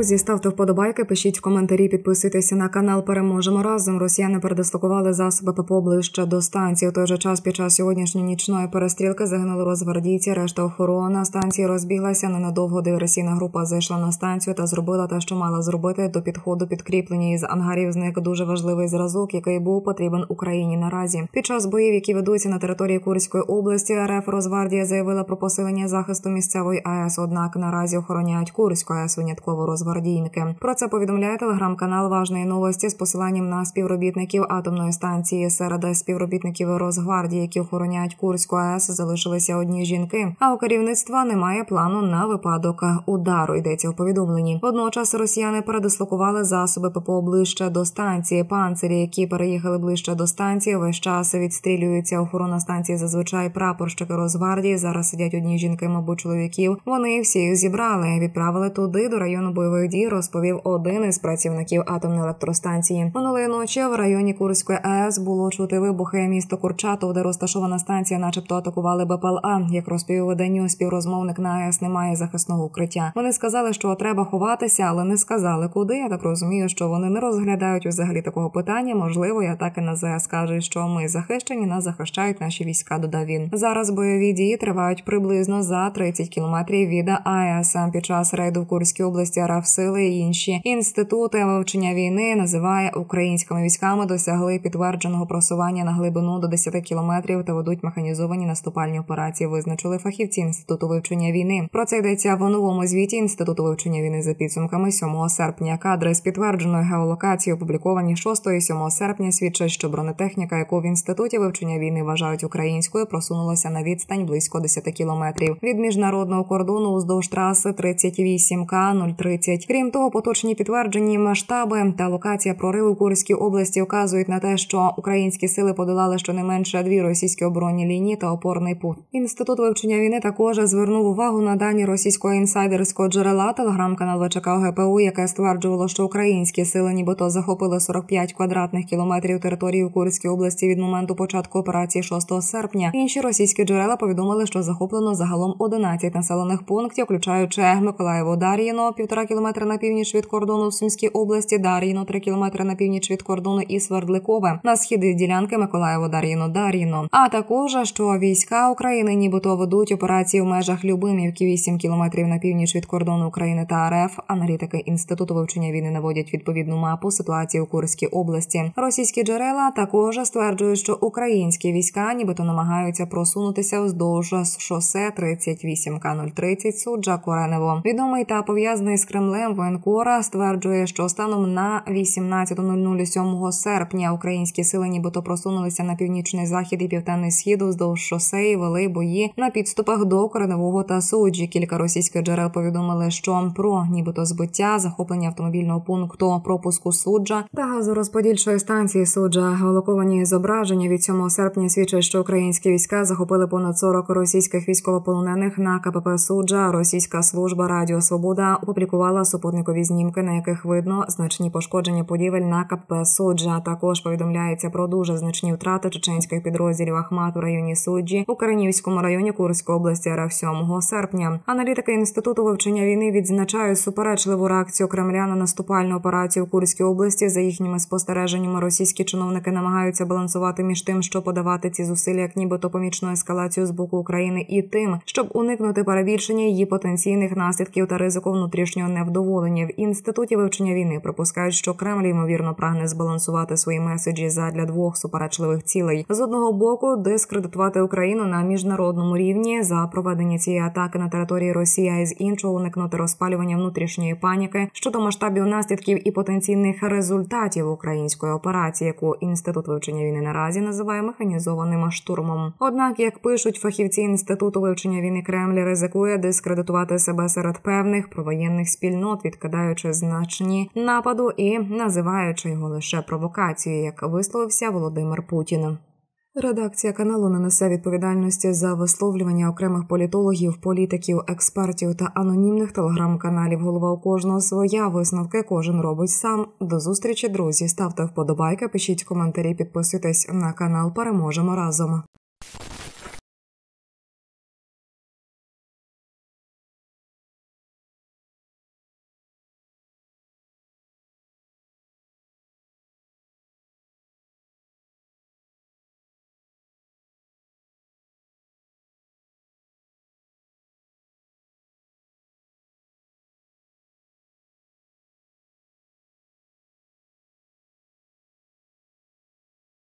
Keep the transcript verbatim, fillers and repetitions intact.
Друзі, ставте вподобайки, пишіть в коментарі, підписуйтеся на канал «Переможемо разом». Росіяни передислокували засоби ППО ближче до станції. У той же час під час сьогоднішньої нічної перестрілки загинули росгвардійці, решта охорона станції розбіглася. Ненадовго диверсійна група зайшла на станцію та зробила те, що мала зробити. До підходу підкріплення із ангарів зник дуже важливий зразок, який був потрібен Україні наразі. Під час боїв, які ведуться на території Курської області, РФ Росгвардія заявила про посилення захисту місцевої АЕС, однак наразі охороняють Курську АЕС винятково росгвардійники. Про це повідомляє телеграм-канал «Важної новості» з посиланням на співробітників атомної станції. Серед співробітників Росгвардії, які охороняють Курську АЕС, залишилися одні жінки, а у керівництва немає плану на випадок удару, йдеться у повідомленні. Водночас росіяни передислокували засоби ППО ближче до станції. Панцирі, які переїхали ближче до станції, весь час відстрілюються. Охорона станції зазвичай прапорщики Росгвардії. Зараз сидять одні жінки, мабуть, чоловіків. Вони всі їх зібрали, відправили туди, до району бойових дій, розповів один із працівників атомної електростанції. Минулої ночі в районі Курської АЕС було чути вибухи. Місто Курчатов, де розташована станція, начебто атакували БПЛА. Як розповів виданню співрозмовник, на АЕС немає захисного укриття. Вони сказали, що треба ховатися, але не сказали куди. Я так розумію, що вони не розглядають взагалі такого питання. Можливо, і атаки на ЗС кажуть, що ми захищені, нас захищають наші війська, додав він. Зараз бойові дії тривають приблизно за тридцять кілометрів від АЕС. Під час рейду в Курській області РФ сили і інші інститути вивчення війни називає українськими військами, досягли підтвердженого просування на глибину до десять кілометрів та ведуть механізовані наступальні операції, визначили фахівці Інституту вивчення війни. Про це йдеться в новому звіті Інституту вивчення війни за підсумками сьомого серпня. Кадри з підтвердженою геолокацією, опубліковані шостого і сьомого серпня, свідчать, що бронетехніка, яку в Інституті вивчення війни вважають українською, просунулася на відстань близько десять кілометрів від міжнародного кордону уздовж траси тридцять вісім К нуль тридцять. Крім того, поточні підтверджені масштаби та локація прориву в Курській області вказують на те, що українські сили подолали щонайменше дві російські оборонні лінії та опорний пункт. Інститут вивчення війни також звернув увагу на дані російського інсайдерського джерела, телеграм-канал ВЧК ГПУ, яке стверджувало, що українські сили нібито захопили сорок п'ять квадратних кілометрів території в Курській області від моменту початку операції шостого серпня. Інші російські джерела повідомили, що захоплено загалом одинадцять населених пунктів, включаючи Миколаєво-Дар'їно, півтора кілометра на північ від кордону в Сумській області, Дар'їно, три кілометри на північ від кордону і Свердликове, на схід від ділянки Миколаєво-Дар'їно-Дар'їно. А також, що війська України нібито ведуть операції в межах Любимівки, вісім кілометрів на північ від кордону України та РФ. Аналітики Інституту вивчення війни наводять відповідну мапу ситуації у Курській області. Російські джерела також стверджують, що українські війська нібито намагаються просунутися вздовж шосе тридцять вісім К нуль тридцять Суджа-Коренево. Відомий та пов'язаний з Кремлем воєнкора стверджує, що станом на вісімнадцята нуль нуль сьомого серпня українські сили нібито просунулися на північний захід і південний схід вздовж шосе і вели бої на підступах до Кореневого та Суджі. Кілька російських джерел повідомили, що про нібито збиття, захоплення автомобільного пункту пропуску Суджа та газорозподільчої станції Суджа. Геолоковані зображення від сьомого серпня свідчать, що українські війська захопили понад сорок російських військовополонених на КПП Суджа. Російська служба Радіо Свобода опублікувала супутникові знімки, на яких видно значні пошкодження будівель на КПП Суджа. Також повідомляється про дуже значні втрати чеченських підрозділів Ахмат у районі Суджі у Каранівському районі Курської області РФ сьомого серпня. Аналітики Інституту вивчення війни відзначають суперечливу реакцію Кремля на наступальну операцію в Курській області. За їхніми спостереженнями, російські чиновники намагаються балансувати між тим, що подавати ці зусилля як нібито помічну ескалацію з боку України, і тим, щоб уникнути перебільшення її потенційних наслідків та ризику внутрішнього невдоволення. В Інституті вивчення війни припускають, що Кремль, ймовірно, прагне збалансувати свої меседжі задля двох суперечливих цілей. З одного боку, дискредитувати Україну на міжнародному рівні за проведення цієї атаки на території Росії, а з іншого уникнути розпалювання внутрішньої паніки щодо масштабів наслідків і потенційних результатів української операції, яку Інститут вивчення війни наразі називає механізованим штурмом. Однак, як пишуть фахівці Інституту вивчення війни, Кремль ризикує дискредитувати себе серед певних провоєнних спільнот, відкидаючи значні нападу і називаючи його лише провокацією, як висловився Володимир Путін. Редакція каналу не несе відповідальності за висловлювання окремих політологів, політиків, експертів та анонімних телеграм-каналів. Голова у кожного своя, висновки кожен робить сам. До зустрічі, друзі. Ставте вподобайки, пишіть коментарі, підписуйтесь на канал. Переможемо разом.